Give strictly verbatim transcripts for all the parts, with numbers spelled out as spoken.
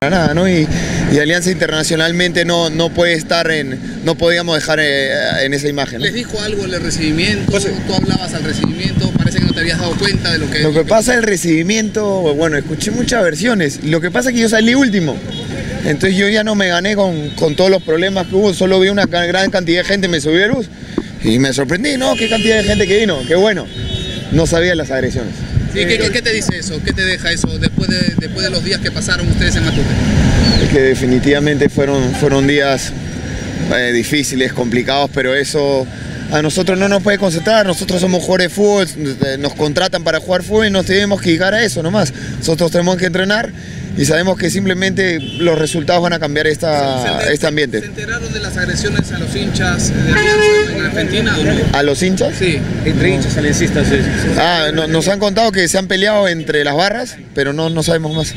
nada, ¿no? Y, y Alianza internacionalmente no, no puede estar en, no podíamos dejar eh, en esa imagen, ¿no? ¿Les dijo algo en el recibimiento? Pues, ¿tú hablabas al recibimiento? Parece que no te habías dado cuenta de lo que... Lo que pasa el recibimiento, bueno, escuché muchas versiones. Lo que pasa es que yo salí último. Entonces yo ya no me gané con, con todos los problemas que hubo, solo vi una gran cantidad de gente, me subí al bus y me sorprendí, ¿no? Qué cantidad de gente que vino, qué bueno. No sabía las agresiones. ¿Y qué, qué, qué te dice eso? ¿Qué te deja eso después de, después de los días que pasaron ustedes en Matute? Es que definitivamente fueron, fueron días eh, difíciles, complicados, pero eso a nosotros no nos puede concentrar. Nosotros somos jugadores de fútbol, nos contratan para jugar fútbol y nos tenemos que llegar a eso nomás. Nosotros tenemos que entrenar y sabemos que simplemente los resultados van a cambiar esta, ¿Se, este ambiente. ¿Se enteraron de las agresiones a los hinchas de Alianza en Argentina o no? ¿A los hinchas? Sí. Entre hinchas aliancistas. Sí, sí. Ah, no, nos han contado que se han peleado entre las barras, pero no, no sabemos más.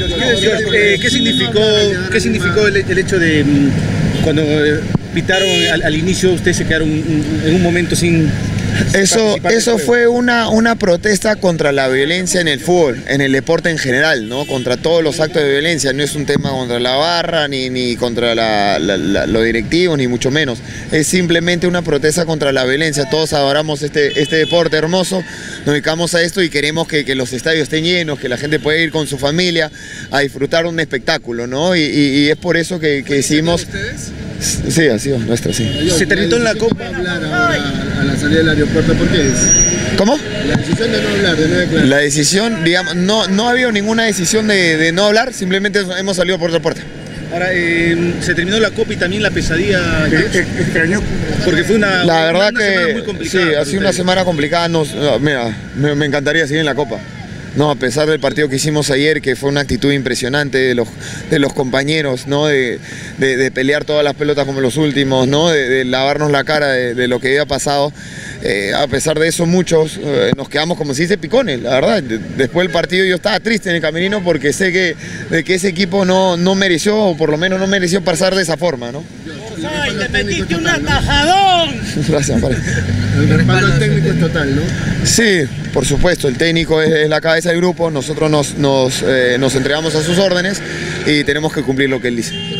¿Qué, eh, ¿qué significó, qué significó el, el hecho de cuando pitaron al, al inicio, ustedes se quedaron en un momento sin... Eso, eso fue una, una protesta contra la violencia en el fútbol, en el deporte en general, ¿no? Contra todos los actos de violencia. No es un tema contra la barra, ni, ni contra la, la, la, los directivos, ni mucho menos. Es simplemente una protesta contra la violencia. Todos adoramos este, este deporte hermoso, nos dedicamos a esto y queremos que, que los estadios estén llenos, que la gente pueda ir con su familia a disfrutar un espectáculo, ¿no? Y, y, y es por eso que, que decidimos... Sí, ha sido nuestra, sí. Se terminó en la Copa. Hablar ahora a la salida del aeropuerto, ¿por qué es? ¿Cómo? La decisión de no hablar, de no declarar. La decisión, digamos, no, no ha habido ninguna decisión de, de no hablar, simplemente hemos salido por otra puerta. Ahora, eh, se terminó la Copa y también la pesadilla. Extrañó. Porque fue una, la verdad una, una que semana muy complicada. sí, ha sido una semana complicada. Nos, no, mira, me, me encantaría seguir en la Copa. No, a pesar del partido que hicimos ayer, que fue una actitud impresionante de los, de los compañeros, ¿no? De, de, de pelear todas las pelotas como los últimos, ¿no? De, de lavarnos la cara de, de lo que había pasado. Eh, a pesar de eso, muchos eh, nos quedamos, como se dice, picones, la verdad. De, después del partido yo estaba triste en el camerino porque sé que, de que ese equipo no, no mereció, o por lo menos no mereció pasar de esa forma, ¿no? ¡Ay, te metiste un atajadón! Gracias, padre. El respaldo técnico es total, ¿no? Sí, por supuesto, el técnico es, es la cabeza del grupo, nosotros nos, nos, eh, nos entregamos a sus órdenes y tenemos que cumplir lo que él dice.